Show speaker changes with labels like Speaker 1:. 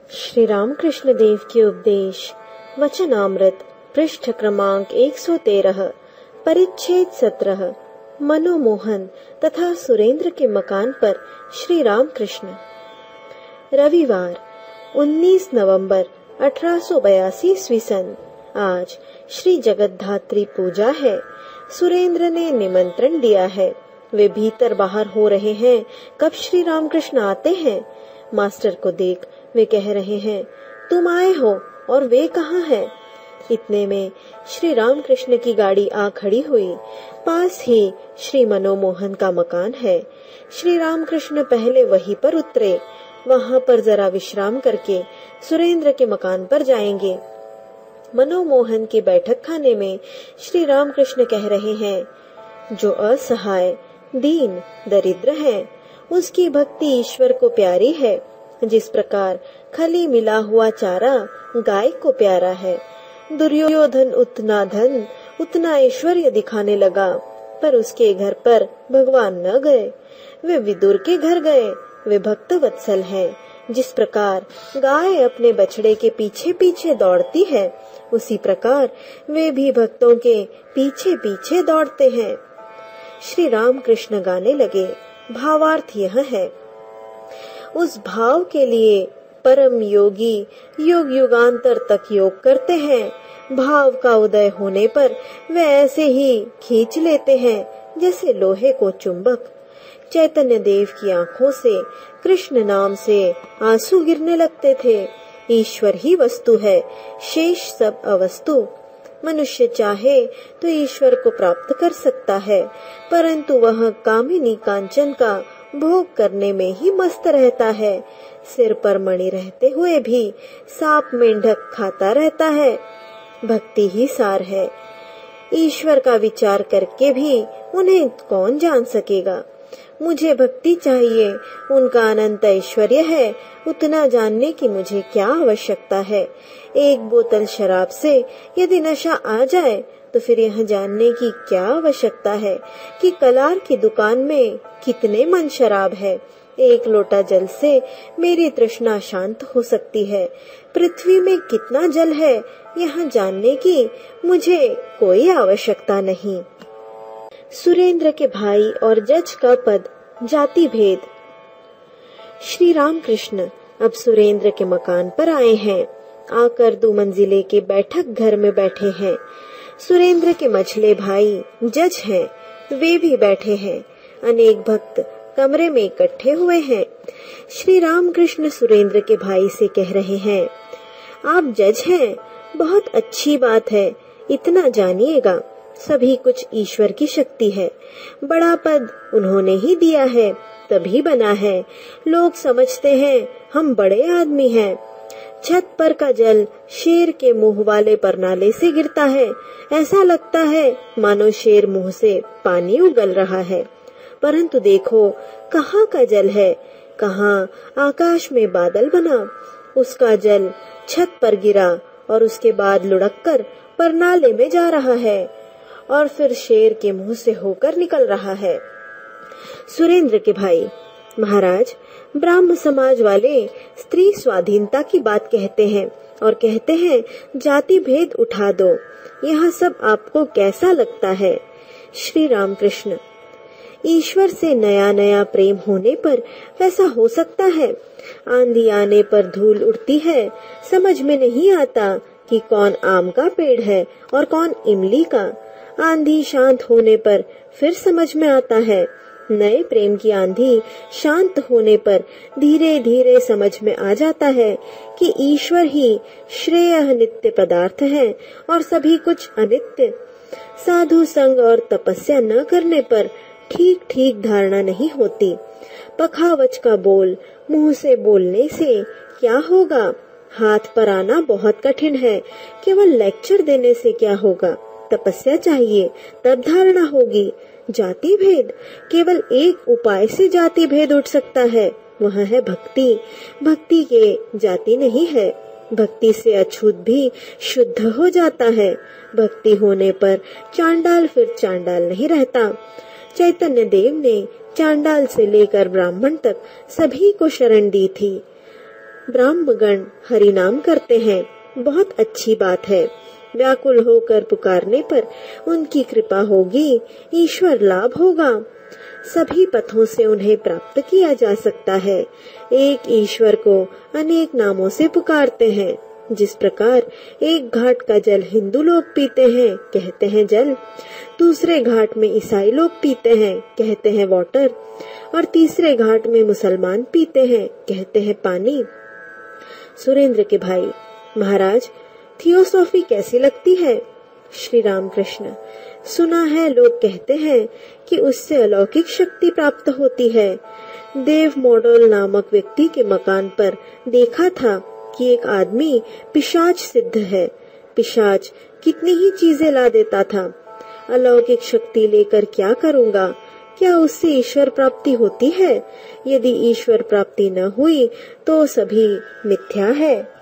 Speaker 1: श्री रामकृष्ण देव के उपदेश वचनामृत पृष्ठ क्रमांक 113 परिच्छेद 17 मनोमोहन तथा सुरेंद्र के मकान पर श्री रामकृष्ण। रविवार 19 नवंबर 1882 ईस्वी सन। आज श्री जगद्धात्री पूजा है। सुरेंद्र ने निमंत्रण दिया है। वे भीतर बाहर हो रहे हैं। कब श्री रामकृष्ण आते हैं? मास्टर को देख वे कह रहे हैं, तुम आए हो और वे कहाँ हैं? इतने में श्री रामकृष्ण की गाड़ी आ खड़ी हुई। पास ही श्री मनोमोहन का मकान है। श्री रामकृष्ण पहले वहीं पर उतरे। वहां पर जरा विश्राम करके सुरेंद्र के मकान पर जाएंगे। मनोमोहन के बैठक खाने में श्री रामकृष्ण कह रहे हैं, जो असहाय दीन दरिद्र है, उसकी भक्ति ईश्वर को प्यारी है। जिस प्रकार खली मिला हुआ चारा गाय को प्यारा है। दुर्योधन उतना धन उतना ऐश्वर्य दिखाने लगा, पर उसके घर पर भगवान न गए। वे विदुर के घर गए। वे भक्त वत्सल हैं। जिस प्रकार गाय अपने बछड़े के पीछे पीछे दौड़ती है, उसी प्रकार वे भी भक्तों के पीछे पीछे दौड़ते हैं। श्री रामकृष्ण गाने लगे। भावार्थ यह है, उस भाव के लिए परम योगी युग युगांतर तक योग करते हैं। भाव का उदय होने पर वे ऐसे ही खींच लेते हैं जैसे लोहे को चुंबक। चैतन्य देव की आंखों से कृष्ण नाम से आंसू गिरने लगते थे। ईश्वर ही वस्तु है, शेष सब अवस्तु। मनुष्य चाहे तो ईश्वर को प्राप्त कर सकता है, परंतु वह कामिनी कांचन का भोग करने में ही मस्त रहता है। सिर पर मणि रहते हुए भी सांप मेंढक खाता रहता है। भक्ति ही सार है। ईश्वर का विचार करके भी उन्हें कौन जान सकेगा। मुझे भक्ति चाहिए, उनका अनंत ऐश्वर्य है, उतना जानने की मुझे क्या आवश्यकता है। एक बोतल शराब से यदि नशा आ जाए तो फिर यह जानने की क्या आवश्यकता है कि कलार की दुकान में कितने मन शराब है। एक लोटा जल से मेरी तृष्णा शांत हो सकती है। पृथ्वी में कितना जल है यह जानने की मुझे कोई आवश्यकता नहीं। सुरेंद्र के भाई और जज का पद, जाति भेद। श्री रामकृष्ण अब सुरेंद्र के मकान पर आए हैं। आकर 2 मंजिले के बैठक घर में बैठे हैं। सुरेंद्र के मझले भाई जज हैं, वे भी बैठे हैं। अनेक भक्त कमरे में इकट्ठे हुए हैं। श्री रामकृष्ण सुरेंद्र के भाई से कह रहे हैं, आप जज हैं, बहुत अच्छी बात है। इतना जानिएगा, सभी कुछ ईश्वर की शक्ति है। बड़ा पद उन्होंने ही दिया है, तभी बना है। लोग समझते हैं हम बड़े आदमी हैं। छत पर का जल शेर के मुंह वाले परनाले से गिरता है। ऐसा लगता है मानो शेर मुंह से पानी उगल रहा है। परंतु देखो कहाँ का जल है, कहाँ आकाश में बादल बना। उसका जल छत पर गिरा और उसके बाद लुढ़ककर परनाले में जा रहा है और फिर शेर के मुंह से होकर निकल रहा है। सुरेंद्र के भाई, महाराज, ब्राह्म समाज वाले स्त्री स्वाधीनता की बात कहते हैं और कहते हैं जाति भेद उठा दो। यह सब आपको कैसा लगता है? श्री रामकृष्ण, ईश्वर से नया नया प्रेम होने पर वैसा हो सकता है। आंधी आने पर धूल उड़ती है। समझ में नहीं आता कि कौन आम का पेड़ है और कौन इमली का। आंधी शांत होने पर फिर समझ में आता है। नए प्रेम की आंधी शांत होने पर धीरे धीरे समझ में आ जाता है कि ईश्वर ही श्रेय नित्य पदार्थ है और सभी कुछ अनित्य। साधु संग और तपस्या न करने पर ठीक ठीक धारणा नहीं होती। पखावच का बोल मुंह से बोलने से क्या होगा? हाथ पर आना बहुत कठिन है। केवल लेक्चर देने से क्या होगा? तपस्या चाहिए, तब धारणा होगी। जाति भेद, केवल एक उपाय से जाति भेद उठ सकता है, वह है भक्ति। भक्ति के जाति नहीं है। भक्ति से अछूत भी शुद्ध हो जाता है। भक्ति होने पर चांडाल फिर चांडाल नहीं रहता। चैतन्य देव ने चांडाल से लेकर ब्राह्मण तक सभी को शरण दी थी। ब्राह्मणगण हरि नाम करते हैं, बहुत अच्छी बात है। व्याकुल होकर पुकारने पर उनकी कृपा होगी, ईश्वर लाभ होगा। सभी पथों से उन्हें प्राप्त किया जा सकता है। एक ईश्वर को अनेक नामों से पुकारते हैं। जिस प्रकार एक घाट का जल हिंदू लोग पीते हैं, कहते हैं जल, दूसरे घाट में ईसाई लोग पीते हैं, कहते हैं वाटर, और तीसरे घाट में मुसलमान पीते हैं, कहते हैं पानी। सुरेंद्र के भाई, महाराज थियोसॉफी कैसी लगती है? श्री राम कृष्ण, सुना है लोग कहते हैं कि उससे अलौकिक शक्ति प्राप्त होती है। देव मॉडल नामक व्यक्ति के मकान पर देखा था कि एक आदमी पिशाच सिद्ध है। पिशाच कितनी ही चीजें ला देता था। अलौकिक शक्ति लेकर क्या करूँगा? क्या उससे ईश्वर प्राप्ति होती है? यदि ईश्वर प्राप्ति न हुई तो सभी मिथ्या है।